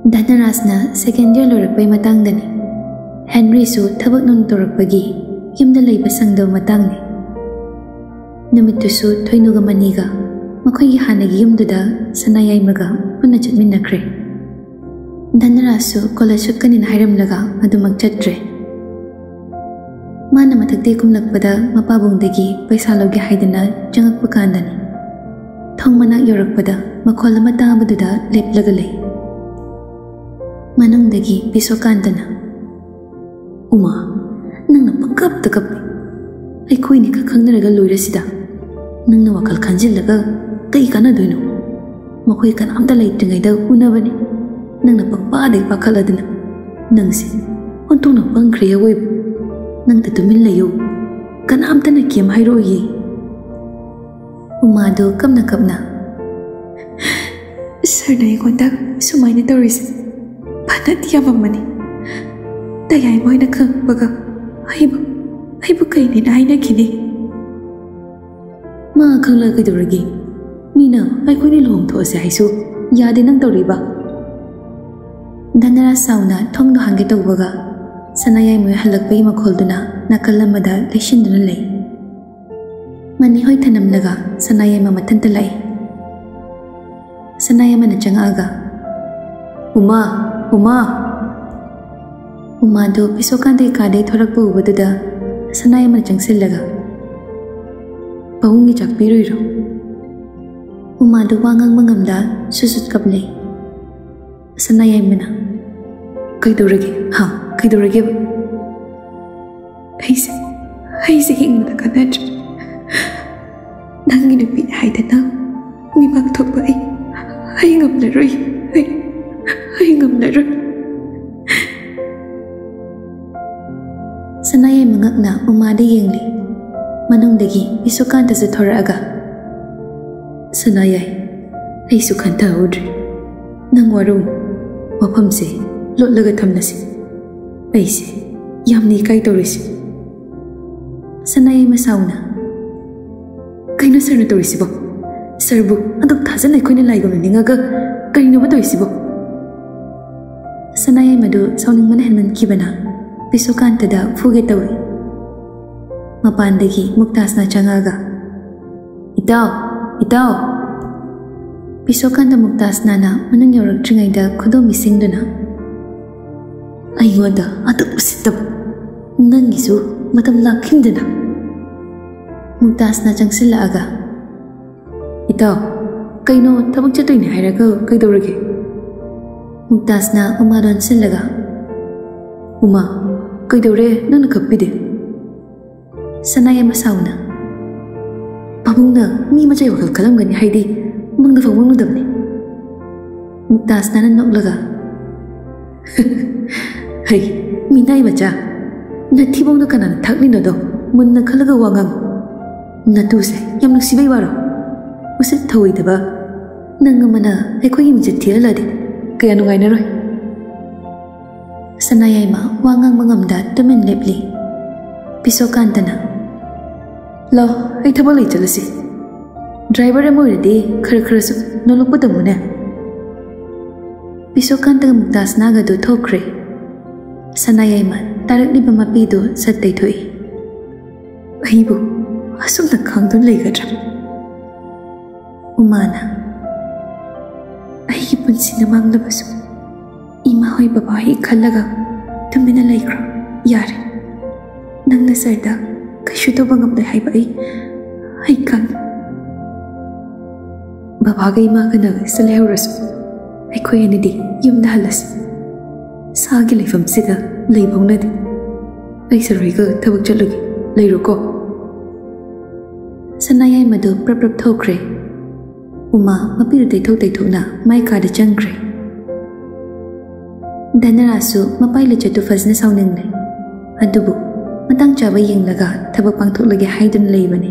Dhanarajna second year lorakpai matangdani. Henry su thabak nung torakpagi yumda leiba sangdaw matangni. Numittusu thoinuga maniga makoigi hanagi yumduda sanayaimaga punna chatminnakre. Dhanarajsu college chutkanina hairamlaga adumak chatre. Mana mathakte kumlakpada mapabungdagi paisa lawge haidana changakpa kandani. Thong manak yorakpada makhol ama tabaduda leplaga lei. Manungdagi pisokantana. Uma, nangna pagkap takap. Ay koy ni kakangnaraga loirasida. Nangna wakal kanjilaga kay ka na doon. Makoy ka na amta laitingay daw unabani. Nangna pagpaday pakaladana. Nangsi, untong na pangkriya web. Nang tatumin layo, ka na amta na kiyam hayroye. Umado kam na. Sir na ikondag sumay na tawris. Panat yamamani. Dayay mo'y nakagbaga. Aybo kayo ninahay na kini. Mga kanglaga duragi. Mina, ay ko nilong to sa haiso. Yade ng tawriba. Dhanaraj sauna thong no hangge tawbaga. Sanayay mo'y halagpay makhol na nakalamada leishin na lay. Manihoy tanamlaga sanayay mamatantalay. Sanayay manachang-aga. Umado pisokante kaday thorakpa ubaduda sanayay manachangsillaga. Pahungi chakpiruiro. Umado wangang mangamda susut kaplay. Sanayay mana. Kaidurage, ha, kaidurage ba? Ayse hingmada kanadra. Nang ginupit haidana, mimagtokba ay ngamlaroy. Ay ngamlaroy. Sanayay mangakna umada yengli. Manungdagi pisokanta sa thoraga. Sanayay, ay sukanta udri. Nang warong, wapamse, lotlaga tamnasi. Ayse, yamni kay torisi. Sanayay masauna. Kaino sir na torisi bo? Sir bu, agak tazan ay koy na laigom na ningaga. Kaino ba torisi bo? Sanayay madu sauning manahan kibana. Pisokanta da fugetaway. Mapandagi muktas na changaga. Itaw. Pisokanta muktas na manang yorag tringay da kudo mising duna. Ay wada atak usitab. Nangisu matam laking duna. Muktas na chang sila aga. Itaw, kaino tabag chatoy ni hayraga kaidorage. Muktas na umaron silaga. Uma, kaidore nang nakapide. Sanayay masauna. Pabungna, mi machay wakal kalam gani haydi, mangdafawang nudabni. Muktas na nanoklaga. Hay, minay macha. Natibong na kanan takni na do, mun nakalaga wangam. Natuse, yam nagsibay waro. Usit taway diba? Nangamana, ay ko yung jatira ladi. Kaya nungay na roy. Sanayay ma wangang mangamda tumin lepli. Pisokanta na. Lo, ay tabalay jalasi. Driver mo ready, kara-karasu, nulukputa muna. Pisokanta ng muktas na agado tokre. Sanayay ma tarak ni pamapido sa taytoy. Aybo, asong nagkangdun lay kadram. Umana. Ay ipon sinamang labaso. Imahoy babae kalaga tumina laikra yari nang nasarda kashuto bangam day haiba ay kan babagay makana sa lehras ay kuya ni di yung nahalas sa gilifam sida laibong na di ay saray ka tabag chalagi layro ko sanayay mado prap thokre uma mapiru taytok na may kada changkre. Dhanarajsu mapayla chatu fazna sauningnay. Adubu, matang chaba yenglaga tabak pangthuklagi haidun laybani.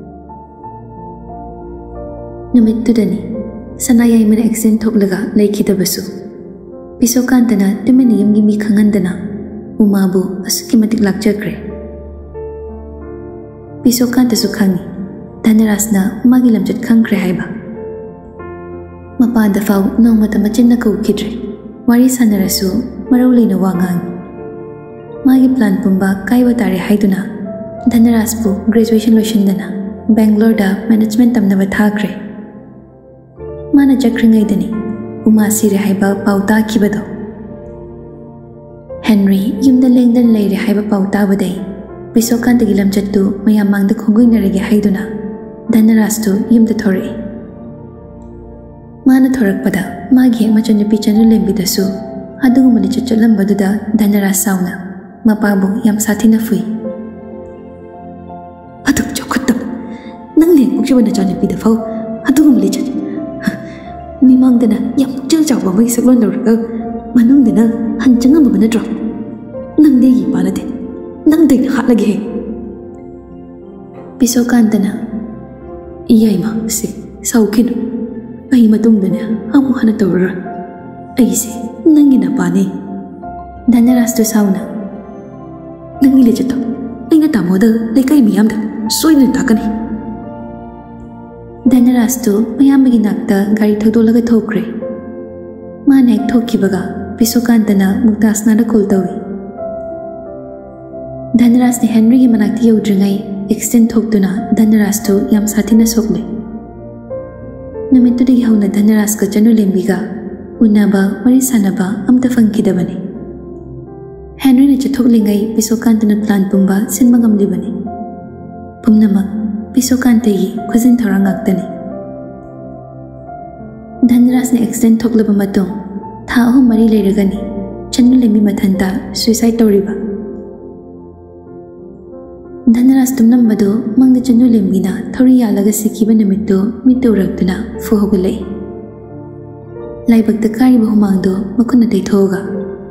Numit tudani, sanayay mana accent thuklaga laikhidabasu. Pisokanta na tumini yamgi mi khangandana. Umabu asuki matik lakchakre. Pisokanta su khangi. Dhanarajna umagi lamchat khangkre haiba. Mapada faw nong mata machin na kaukidre. wari sanarasu marau leina wangang magi plan pumba kaiwa tare haiduna Dhanarajpu graduation loisindana Bangalore da management tamnaba thakre mana chakringaidani uma sire haiba pauta kibado Henry yumda lengdan leire haiba pauta badai Bisokantagi lamchattu mayam mangda khongoinarage haiduna Dhanarajtu yumda thore mana thorakpada magi machanu pichanu lembidasu adugumani chachallambaduda Dhanaraj sauna mapabu yam sathina fui aduk chokhatab nang leng pukjiba na chanu pida fau adugum lechat mimangdana yam chil chawba mai saklon lorga manungdana hanchanga mabana dro nang de yi panade nang de hatlage Bisokantana iyaima se saukinu ai matungdana amu hana tawra ai se nangina pane Dhanarajtu sauna nangi lechato aina tamoda lekai miyamda soina takani Dhanarajtu mayambagi nakta gari thagdolaga thokre mana ek thokibaga Bisokantana Muktasnada call tawi Dhanaraj ne Henry gi manakti yodringai extend thoktuna Dhanarajtu yam sathina sokle numitudagi hauna Dhanaraj ka chanu lembiga unaba wari sanaba amta fangkidabani Henry ne chathoklingai Bisokantana plan pumba sinma ngamlibani pumnamak Bisokantagi khojin thorangaktani Dhanaraj ne extend thoklaba matung tha ahum mari leiragani chanu lembi mathanta suicide tawriba Dhanaraj tumnambadu mangda chanu lembina thori yalaga sikiba namittu mitawraktuna fuhogalai laibakta kariba humangdo makuna teithoga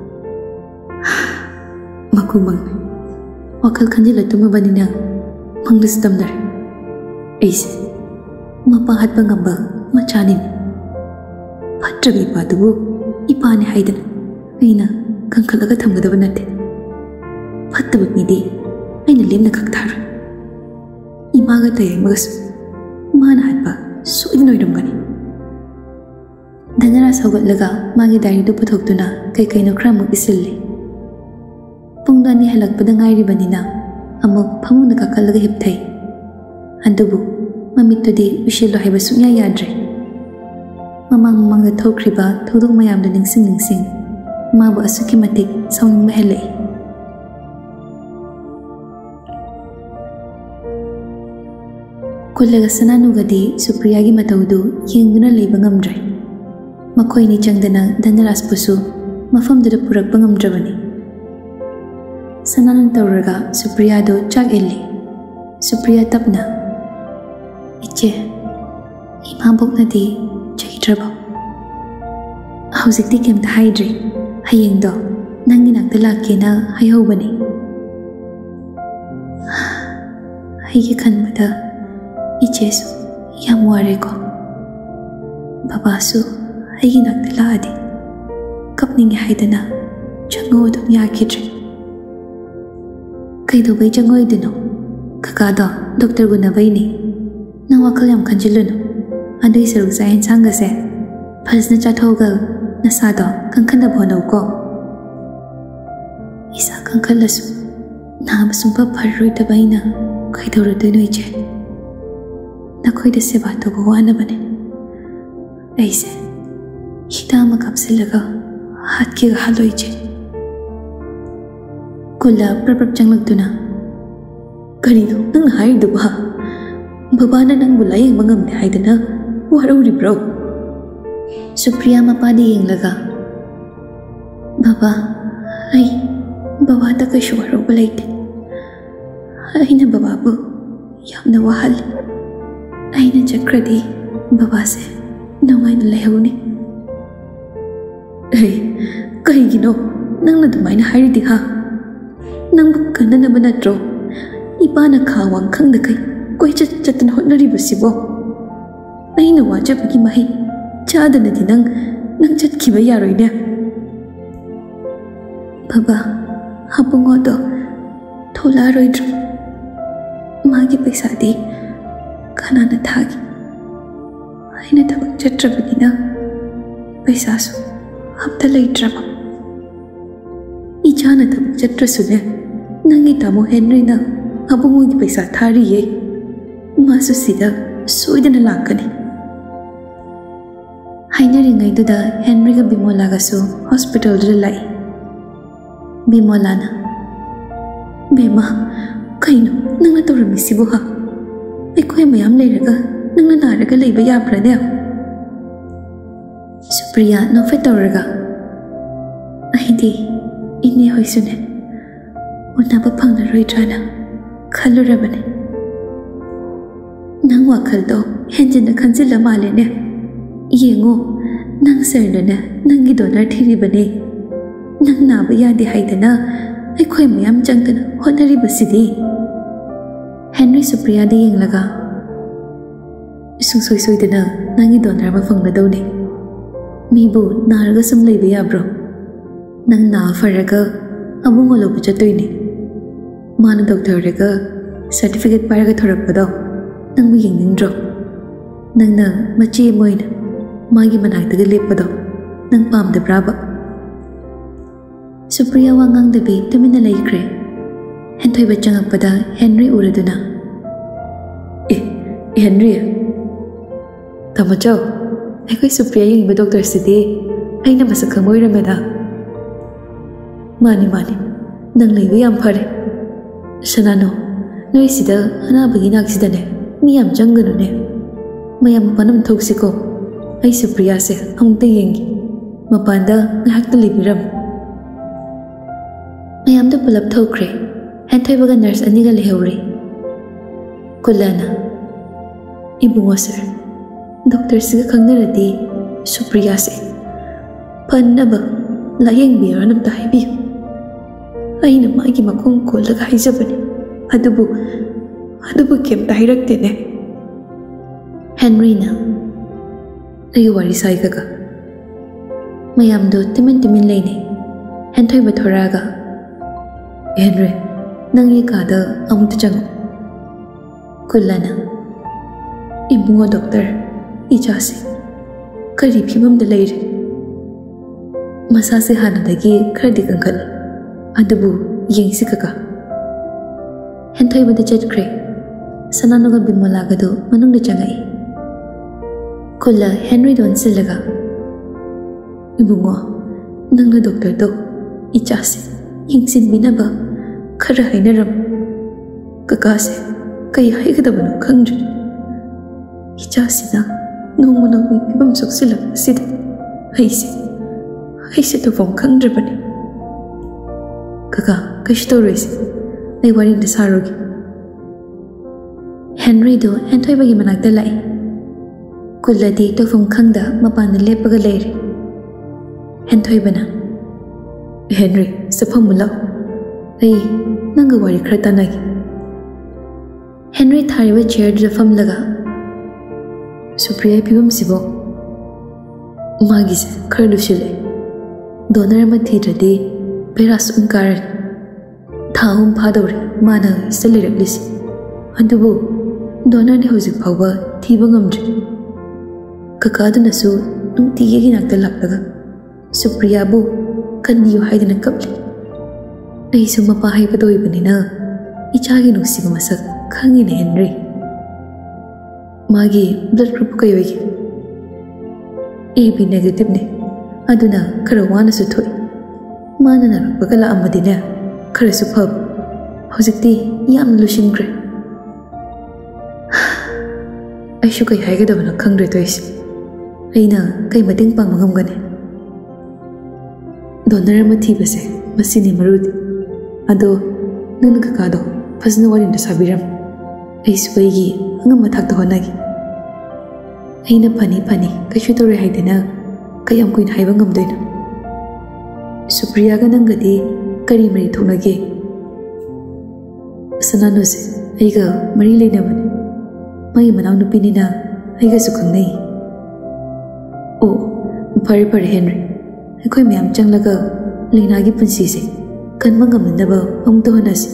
makumang wakal khanjila tumabanina mangda stamdar aise mapahatba ngamba machanin phatrabi padubu ipane haidana aina kankalaga thamgadaba natte phattaba midi aina lemna kakthar imaga tayamagas mana hatba soidin oiramgani Dhanaraj haugatlaga magi diary du puthoktuna kai kaino khramuk isilli pungdani halakpada ngairibanina amuk phamuna kakalaga hipthai adubu mamittudi ushilo haiba sunya yadre mamangda thokriba thodok mayamda ningsing mabu asuki matik saung mahelai Kullaga sananugadi Supriyagi mataudu yengduna leiba ngamdre makoini changdana Dhanarajpusu mafamduda purakpa ngamdrabani sananan tawraga Supriyado chak elli Supriya tapna iche imaboknadi chahidraba hauzikti kemta haidre hayengdo nangi nakta lakkena haihobani haigi khanbada Ichesu yam wareko babasu aigi nakta laadi kapningi haidana chango dum yakidre kaidobai chango idino kakado doctor gunabaini nang wakal yam khanjilunu adui saruk sain sangase phasna chathoga nasado kankhanda bhonauko isa kankhalasu nam sumpa pharroi tabaina kaidorudino iche nakoida seba toba wanabane aise hidama kapsilaga hatkiga haloiche kulla praprak changlagduna karino nang haiduba babana nang bulayeng mangamne haidana warauri bro Supriya mapadi yenglaga baba ai baba ta kai shwaro balaite aina baba bu yamna wahal aina chakradi baba se nawaina lehuni ai kaigino nangna dumaina hairidi ha nangbu kanana banatro ipana khawang khangda kai koi chatna hotnari basibo aina wajabagi mahi chadana di nang chatkiba yaroine baba hapungodo thola roidro magi paisa di kanana thagi aina tabak chatrabanina paisa su अम्ता लेट्रबा इचाना थबक चट्रसुने नंगी तामो Henry ना अबुंगोगी पैसा थारिये मासु सिदा सोइदना लाकनी हाइनरिङैदुदा हेनरीगा बिमोलागासु hospital लाई बिमोलाना बेमा कइनो नंगना तौरमिसिबो हा अखोय मयाम लेरगा नंगना नारगा लेबा याब्राने सुप्रिया नोफे तौरगा अहिदी इने होइसुने उनाबा फंगनरोइद्राना खलुरबने नंग वाखलदो हेंजिन खंजिला मालेने येंगो नंग सरने नंगी डोनर थिरिबने नंग नाबा यादे हाइदना अखोय मयाम चंगदना होनरिबसिदी हेनरी सुप्रिया दे येंगलगा सुंसोय सोइदना नंगी डोनर मा फंगनदौने मीबु नारगा सम लेबा याब्रो नंग ना फरगा अबुंगो लोबु चतोइने माना डॉक्टर रेगा सर्टिफिकेट पारगा थोरकपदो नंगबु येंगनिंद्रो नंगना मची मोइन मागी मनाक्तगा लेपदो नंग पामदब्राबा सुप्रिया वांगांगदबी तुमिना लेख्रे हेंथोइबा चंगकपदा हेनरी उरदुना ए हेनरी तमचो अखोय सुप्रिया येंगिबा डॉक्टर सिदी अइना मसक खंगोइरमेदा मानी मानी नंग लेबा याम फरे सनानो नोई सिदा अनाबगी नाक्सिदने मी याम चंगनुने मयाम पनम थोक्सिको आई सुप्रिया से अमुक्ता येंगी मपानदा ngahakta libiram mayam da pulap thokre हेंथोइबगा नर्स अनिगा लेहौरे कुलाना इबुंगो सर डॉक्टर सिगा खंगनरदी सुप्रिया से फन्नबा लायेंगबिरो नमता हाइबियो अइना मागी मखोंग कोलगा हाइजबने अदुबु केमता हाइरक्तेने हेनरीना अई वारी साइगगा मयामदो तिमिन लेने हेंथोइबा थोरागा हेनरी नंग ये कादा अमुत चंगो कुलाना इबुंगो डॉक्टर इचासे करी फिबम द लेरे मसा से हानदगी खरदी कंखल अदुबु येंगसि कका हेंथोइबा द चटक्रे सनानुगा बिमोलागदो मनुंग चंगाई कुला हेनरी दोन सिलगा इबुंगो नंगना डॉक्टर दो इचासे येंगसिन बिनाबा खर हाइनरम ककासे कई हाइगदबनो खंग्रे इचासिना नोंगमनंग फिबम सोक्सिलक सिद हाइसे तो फम खंग्रबने कका कष्टोरेसे आई वारी द सारोगी हेनरी दो हेंथोइबगी मनाक्ता लाई कुल्लदी तो फम खंगदा मपान लेपगा लेरे हेंथोइबना हेनरी सफम मुलाव आई नंग वारी खरता नगी हेनरी थारिबा चेयर द फम लगा सुप्रिया फिबम सिबो मागी से खर लुसिले डोनर म थीद्रदी पेरास उनकार थाउम फादौरे माना सलेरक्लिसि अदुबु डोनर दे होजिक फावबा थीबा ngамद्रे ककादुनसु नुंतिगी नाक्ता लाक्लगा सुप्रिया बु कन्नियो हाइदना कपले अइसु मपा हाइबदोइबनिना इचागी नुसिबा मसक खंगिने हेनरी मागी ब्लड ग्रुप कयोगी AB नेगेटिव ने अदुना खर वानसु थोइ माना नारकपगा लाअमदिने खरसु फब हौजिकती याम लुसिनग्रे अइसु कई हाइगदबना खंग्रे तोइस अइना कई मतेंग पांग ngамगने डोनर म थीबसे मसिनि मरुदि अदो नंग ककादो फजना वारिन द साबिरम अइसु बैगी अंगम मथाक होनागी अइना फनी कइसु तोरे हाइदेना कयम कुइन हाइबा ngамदोइना सुप्रिया गा नंगदी करी मरी थोनगे सनानो से अइगा मरी लेनबने मई मनाव नुपिनिना अइगा सुखंगनै ओ फरे हेनरी अखोय मयाम चंगलगा लेनागी पुंसी से कन्मा ngамनबा अमुतो हनासी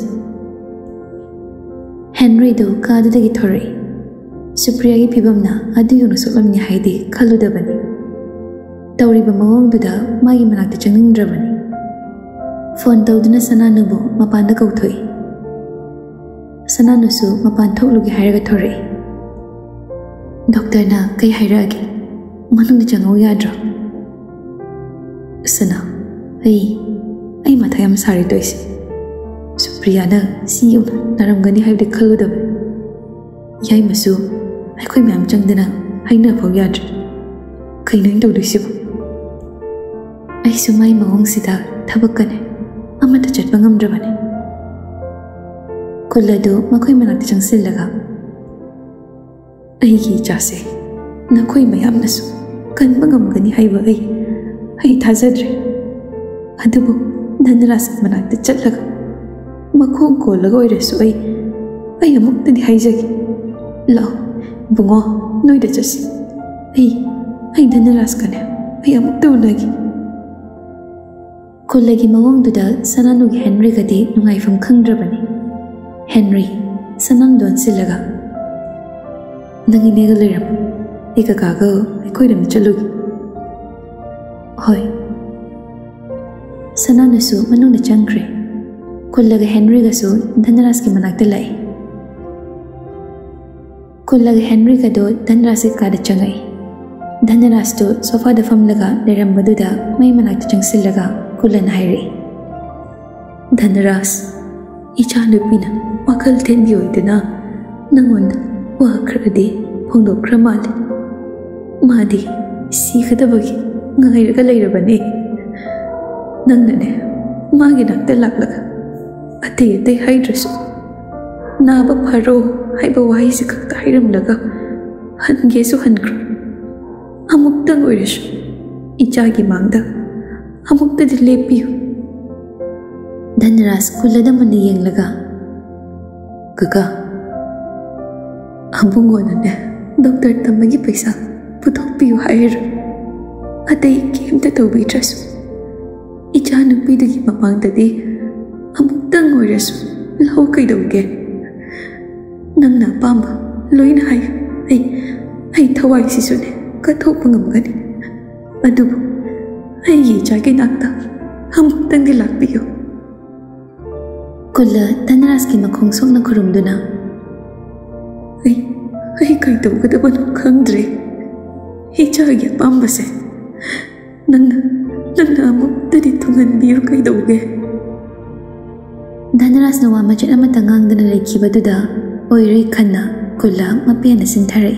हेनरी दो काददगी थोरई सुप्रिया की फिबमना अदुगुनु सोलमनि हाइदि खलुदबनि तौरीबा मवोंदुदा मागी मनाक्ता चंगनिंद्रबनी फोन तौदुना सनानुबु मपानदा कौथोई सनानुसु मपान थोकलुगे हायरगा थोरई डॉक्टर ना कई हायरागे मनुंग चंगौ याद्रो सना आई माथा याम सारी तोइसे सुप्रिया ना सियो नारमगनी हायबदे खलुदब याई मसु आइखोय मैम चंगदना हायना फौ याद्रो कइनों तौदुसिबु आइसु माई मवोंगसिदा थबकने अमत चटबा ngamdrabane कुल्लदु मखोय मनाक्ता चंगसिल्लगा अईगी चासे नखोय मयामनसु कनबा ngamगनी हायबा आई थाजद्रे अदुबु धनराज मनाक्ता चटलगा मखोंग कोलगा ओइरसु आई अमुक्तदि हायजगे लाओ बुंगो नोइदा चसी आई धनराज कने आई अमुक्ता उनगी कुल्लगी मवोंगदुदा सनानुगी हेनरी गदि नुंगाइफम खंगद्रबनी हेनरी सनानु दोनसिल्लगा नंगी नेगा लेरम एका कागो अखोयदम चलुगी होय सनानुसु मनुंगदा चंग्रे कुल्लगा हेनरी गसु धनराज की मनाक्ता लाई कुल्लगा हेनरी गदो धनराज के कादा चंगई धनराज तो सोफा दा फमलगा लेरमबदुदा मै मनाक्ता चंगसिल्लगा कुल्लन हायरे धनराज इचा नुपीना वखल थेनगी ओइदना नंगोन वा खरदि फोंदोक्रा माले मादी सिखदबगी ngairaga leirabane nangne magi nakta laklaga ate haidrasu naba pharo haiba wai se khakta hairamlaga hange su hankra amuktang oirisu ichagi mangda amukta di lepiyu Dhanraj कुल्लदा मन येंगलगा कका अबुंगोनने डॉक्टर तमगी पैसा पुथोकपियु हायर अतई केमता तौबिद्रसु इचा नुपीदगी मपांगददि अमुक्तंग ओइरसु लौ कइदौगे नंगना पांबा लोइना हाय आई थवाई सिसुने कथोकपा ngamgani अदुबु आई इचागे नाक्ता अमुक्तंग दि लाक्पियु कुल्ला धनराज की मखोंग सोंगना खुरुमदुना आई कइदौगदबनो खंगद्रे इचागे पांबसे नंगना अमुक्तदि थुंगनबियु कइदौगे धनराज नवा मचेत अमता nganगदना लेखिबदुदा ओइरे खन्ना कुल्ला मपेना सिंथारई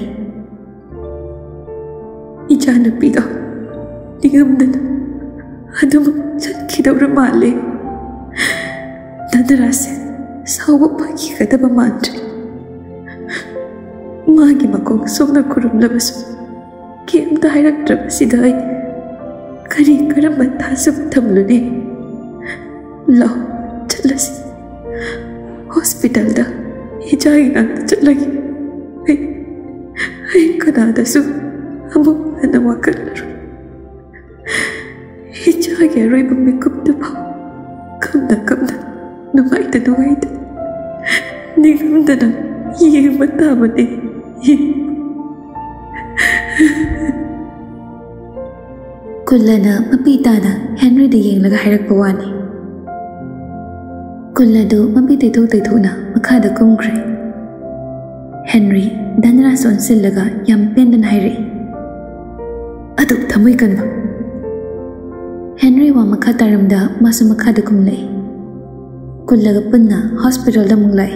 इचा नुपीदो निगमदना अदुम चटखिदौरा माले धनराज साउबा फाखिगदबा मानद्रे मागी मखोंग सोंगना खुरुमलबसु केमता हायरक्तरबसिदा आई करी करम्बा थाजब थमलुने लाओ चलसी हॉस्पिटल दा इचागी नाक्ता चलगी आई कनादसु अमुक हना वाकलरु इचागी अरोइबा मिकुपदबा कमदा नुंगाइदा निगमदना येंबा ताबने कुल्लना मपीताना हेनरी दा येंगलगा हायरकपा वानी कुल्लदु मपी तैथोना मखादा कुमख्रे हेनरी धनराज ओनसिल्लगा याम पेंदना हायरई अदु थमोय कनबा हेनरी वा मखा तारमदा मासु मखादा कुमलै कुल्लगा पुन्ना हॉस्पिटल दा मुंगलाई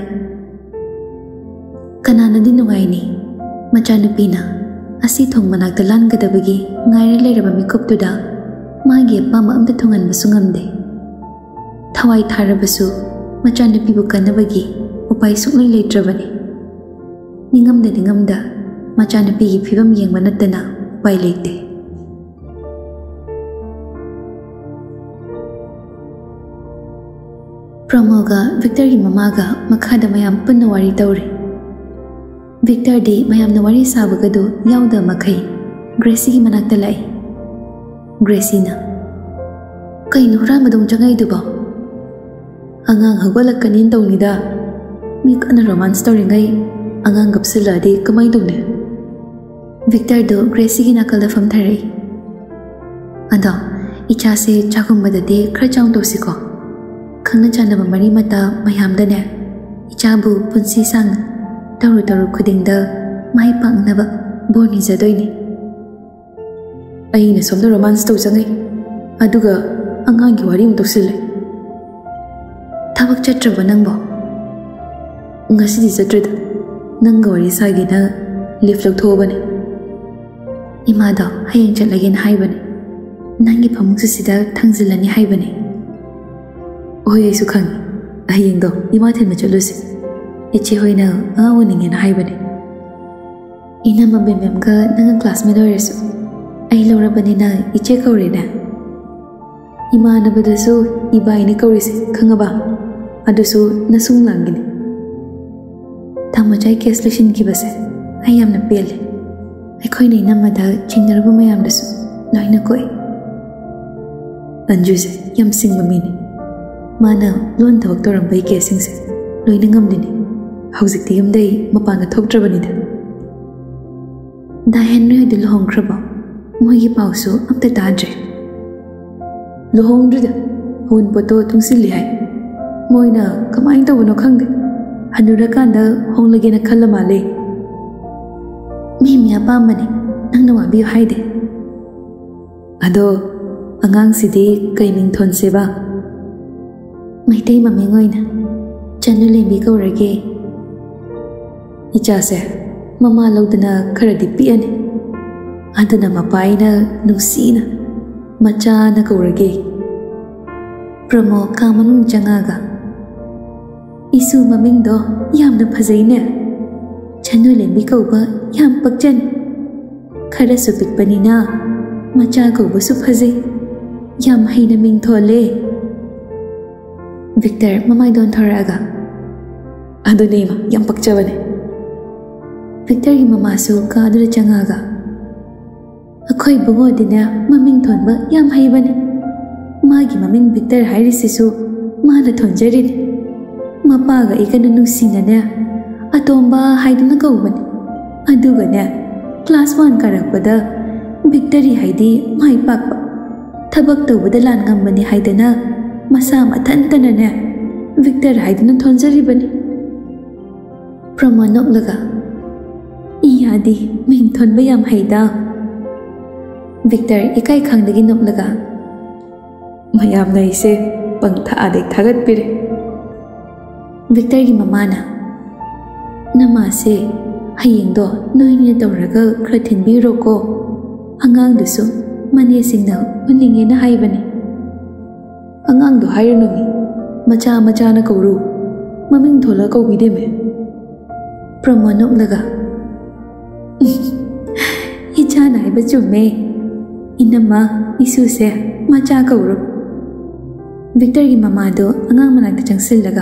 कनानदी नुंगाइनी मचानुपीना असी थोंग मनाक्ता लानगदबगी ngaire leiraba mikoptuda magi apama amta thonganbasu ngamde thawai tharabasu machanupibu kanabagi upai suklai leitrabani ningamda machanupigi phibam yengba nattana upai leite Promoga Victor gi mamaga makhada mayam punna wari tawre Victor di mayam na wari sabagadu yauda makai Gracie gi manakta lai Gracie na kai nura madong jangai duba angang hagwala kanin dawnida mi kana romance story ngai angang gapsila de kamai dawne Victor do Gracie gi nakal da fam tharai अदो इचा से चागुम्बददि खर chown तौसिको खंगना चानब मरी मता मयामदने इचाबु पुंसी सांग तरु तरु खुदिंगदा माई पांगनब बोनी जदोइनी अईना सोमदा romance तौजंगै अदुगा अंगांगी वारी म तौसिले थबक चट्रब नंगबो ngasi चट्रद नंग वारी सागेना लिफ्ट लौथोबने इमादा हयें चलगेन हाइबने नंगी फमुंग सिदा थंगजिलनी हाइबने ओय आइसु खंग हयें दो इमा थेन चलुसे इचे होइना आवनिंगेन हाइबने इना मबेमेमगा नंग क्लासमेट होइरसु आई लौरबनिना इचे कौरेना इमानबदसु इबाइने कौरिसे खंगबा अदुसु नसुंग लांगिने तामोचाई केस लुशिन की बसे आई यामना पेले अखोइने नमदा चिंगरबु मयामदसु लोइना कोई अंजुसे यम सिंग ममीने माना लोन थबक तोरंबई केसिंग से लोइना ngамदिने हौजिकति यमदै मपांगा थोक्ट्रबनिदा दा हेनरी दि लोहंग्रबा मोइगी पाउसु अम्ता ताद्रे लोहंग्रदा हुन पोतो तुंसिलि हाय मोइना कमाइन तौबनो खंगे हनुरकांदा होंगलगेना खल्ला माले मी मिया पामने नंगना वाबी हाइदे अदो अंगांग सिदि कइमिंग थोनसेबा मैतै ममिंग ओइना चनुलेंबी कौरगे इचासे ममा लौदना खरदि पिअने अदना मपाइना नुसीना मचाना कौरगे प्रमो कामनुंग चंगागा इसु ममिंग दो यामना फजैने चनुलेंबी कौबा याम पक्चन खरसु पिकपनिना मचा कौबसु फजै याम हैना मिंग थोले विक्टर ममाई दोन थोरागा अदुनेमा याम पक्चबने विक्टर की ममासु कादुर चंगागा अखोई बुंगोदिना ममिंग थोनबा याम हैबने मागी ममिंग विक्टर हाइरिसिसु माना थोनजरिने मपागा इकना नुसिनाने अतोंबा हाइदुना कौबने अदुगने क्लास 1 करकपदा विक्टरी हाइदी माई पाकपा थबक तौबदा लान ngambani हाइदना मसा मथंतनने विक्टर हाइदुना थोनजरिबने प्रमाणक लगा इयादी मिंग थोनबा याम हाइदा विक्टर इकाई खांगदगी नक लगा मयामना इसे पंगथा आदे थागत पिरे विक्टर की ममाना नमासे हयेंदो नोइने तौरगा खर थिनबिरोको अंगांगदुसु मने सिंगना उनिंगेना हाइबने अंगांगदो हाइरनुमी मचा मचाना कौरु ममिंग थोला कौबिदेमे प्रमाणक लगा इचाना हाइबा चुम्मे इनमा इसुसे मचा कौरु विक्टर की ममादो अंगांग मनाकता चंगसिलगा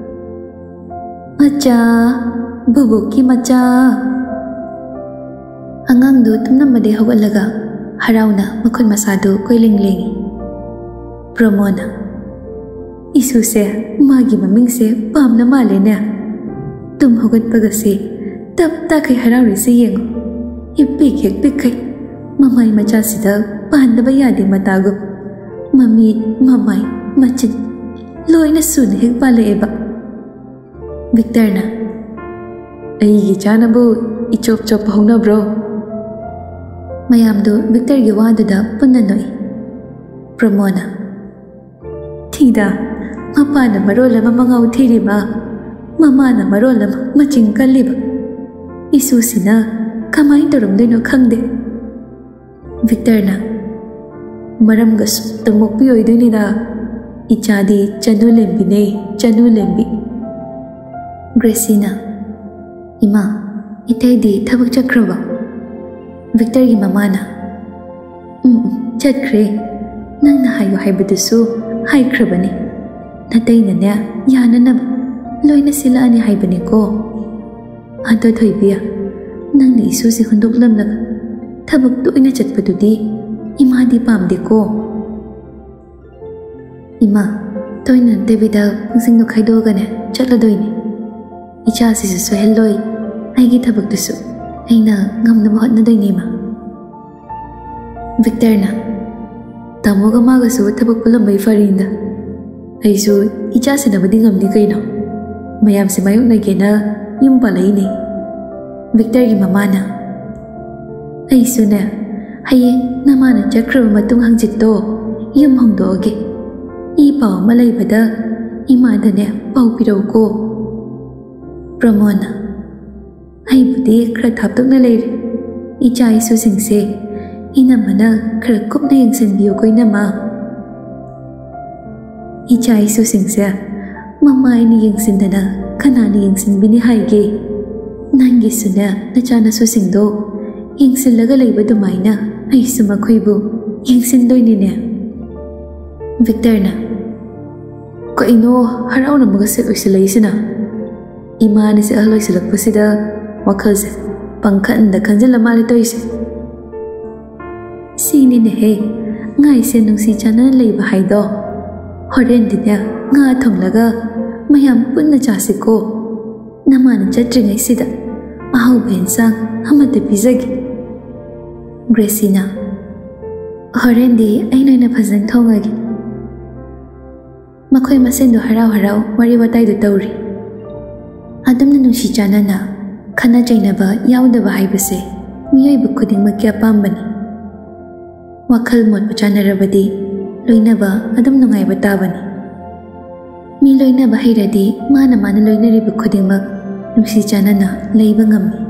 मचा बुबु की मचा अंगांगदो तुमनमदे हौगलगा हराउना मखुन मसादो कोइलिंग लेंगी प्रमोना इसुसे मागी ममिंग से पामना मालेना तुम हौगतपगसे तब ताकै हराउरिसे येंगो इपिक हेक पिकै ममाई मचा सिदा पानदबा यादे मतागो मम्मी ममाई मचिन लोइना सुन हेक पालेबा विक्टरना अईगी चानबो इचोप चोप हौनब्रो मयामदो विक्टर की वादुदा पुन्ना नोई प्रमोना थीदा मपाना मरोलमा मंगाउ थीरिबा ममाना मरोलमा मचिंग कल्लिबा इसुसिना कमाई तोरमदैनो खंगदे विक्टरना मरमगा सुत्ता मोक्पि ओइदोइनिदा इचादी चनुलेंबिने चनुलेंबी ग्रेसिना इमा इतैदी थबक चक्रबा विक्टर की ममाना चक्रे नंगना हायो हाइबदुसु हाइख्रबने नतैनने याननब लोइना सिलानी हाइबने को अदो थोइबिया नंगना इसुसे हुंदोकलमलगा थबक तोइना चटपदुदी इमादी पामदे को इमा तोइना देबिदा पुंसिंगनो खाइदोगने चटलदोइने इचा सिसु सोहेलोई आइगी ꯑꯩꯅ ꯉꯝꯅꯕ ꯍꯣꯠꯅꯗꯣꯏꯅꯦ ꯃꯥ ꯫ ꯚꯤꯛꯇꯔꯅ Tamoga magasu tabak pulambai farinda. Aisu icha sinabadi ngamni kaino. Mayam si mayok na gena yung palay ni. Victor gi mamana. Aisu na hayeng namana chakra matung hangjit to yung hongdoge. Ipaw malay bada imada ne pau piraw ko. Pramona. Ay budi kra thaptok na layri. Icha isu singse. Inamana kra kup na yung sanbiyo ko'y nama. Icha isu singse. Mama ini yung sindana kanani yung sinbini hayge. Nangi suna na chana su singdo. Yung sinlaga layba dumay na ay sumakoy bu. Yung sindoy ni niya. Victor na. Kaino haraw na magasit o sila isina. Ima ni si aloy silak pa sida wakal sa pangkaan da kanjala mali to isi. Sini na he ngay siya nung si chana layba haydo. Horen din niya nga atong laga mayam pun na chasi ko. Naman ang chatri ngay sida. Ahaw ba insang hamata pizag. Gracina. Horen di ay na napazang tawagin. Makoy masindo haraw-haraw wari-watay do tawri. Adam na nung si chana na kana jay na ba yaw da ba haibase miyoy ba kuding magkiapambani. Wakal mo't pa chana rabadi loy na ba adam nung ay batabani. Mi loy na ba hayradi mana loy na riba kuding mag nung si chana na layba ngami.